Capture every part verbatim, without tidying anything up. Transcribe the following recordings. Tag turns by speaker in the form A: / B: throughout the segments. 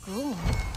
A: Cool.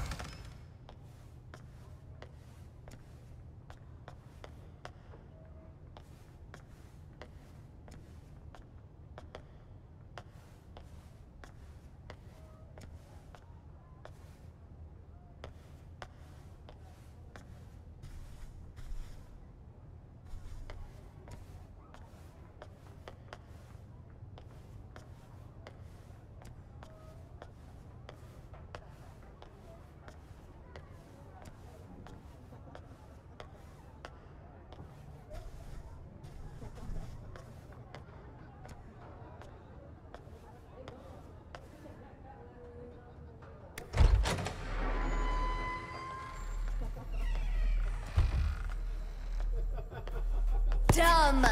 A: Dumb!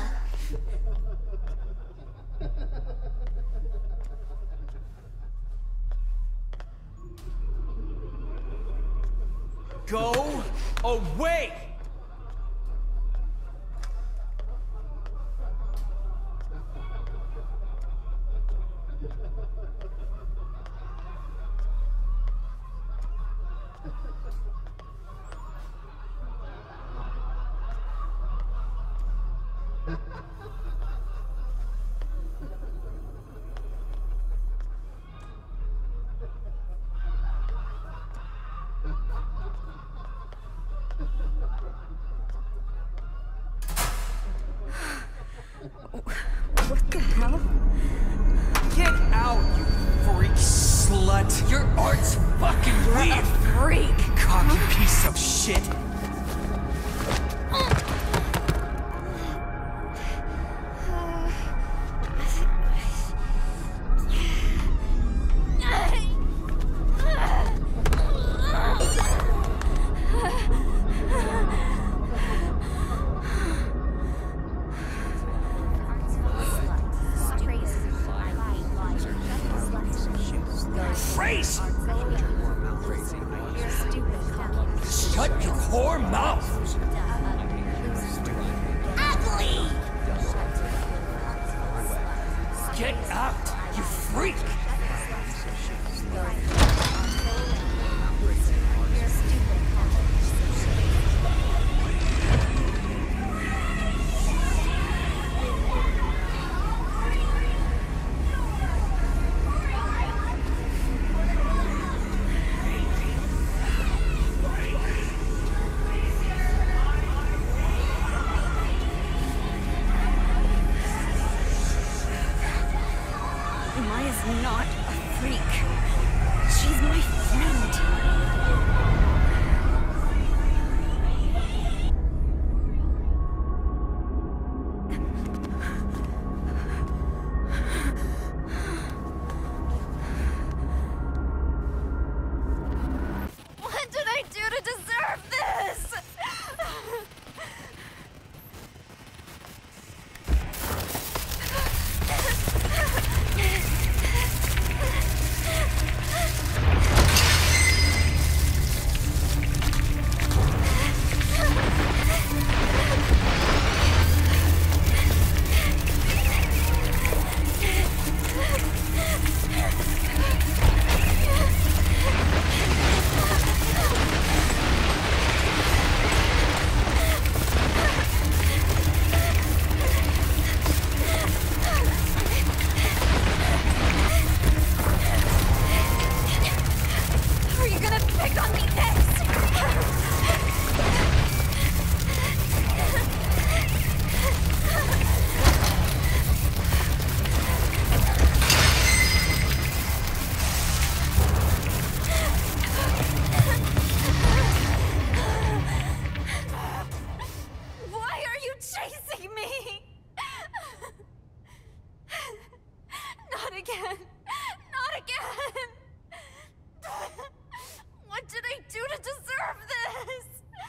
B: Go away!
A: What the hell?
B: Get out, you freak slut! Your art's fucking
A: You're
B: weird!
A: a freak!
B: Cocky piece of shit! Grace! Shut your whore mouth!
A: Ugly!
B: Get out, you freak!
A: Maya's not a freak. She's my friend. What did I do to deserve this? Are you gonna pick on me next? Why are you chasing me? Not again. Not again. What did I do to deserve this?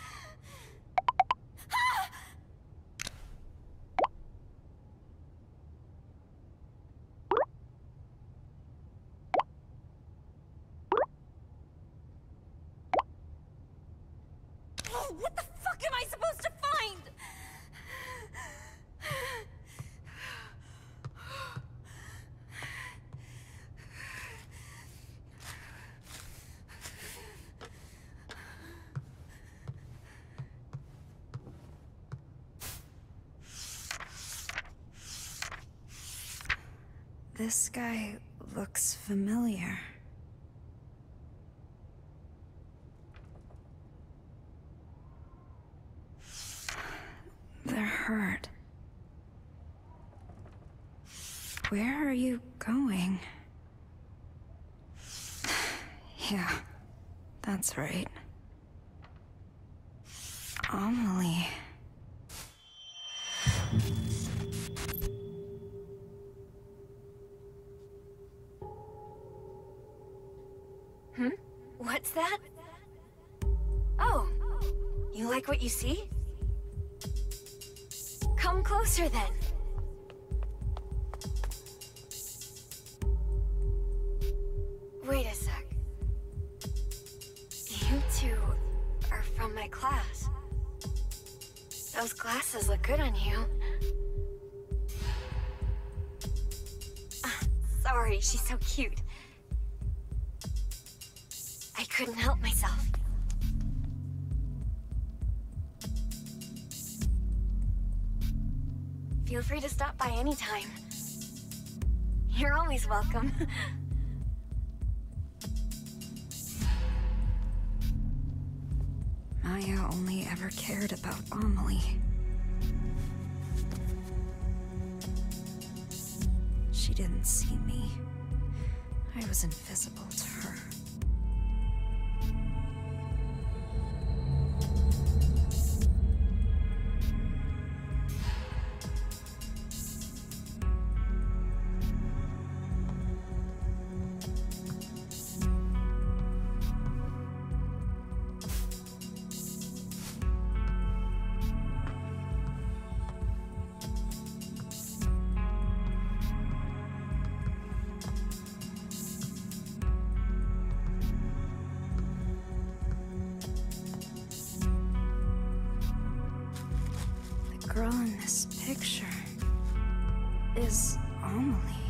A: Oh, what the fuck am I supposed to find? This guy looks familiar. They're hurt. Where are you going? Yeah, that's right. Amelie.
C: Hmm? What's that? Oh, you like what you see? Come closer then. Wait a sec. You two are from my class. Those glasses look good on you. Ah, sorry, she's so cute. I couldn't help myself. Feel free to stop by anytime. You're always welcome.
A: Maya only ever cared about Amelie. She didn't see me. I was invisible to her. The girl in this picture is Amelie.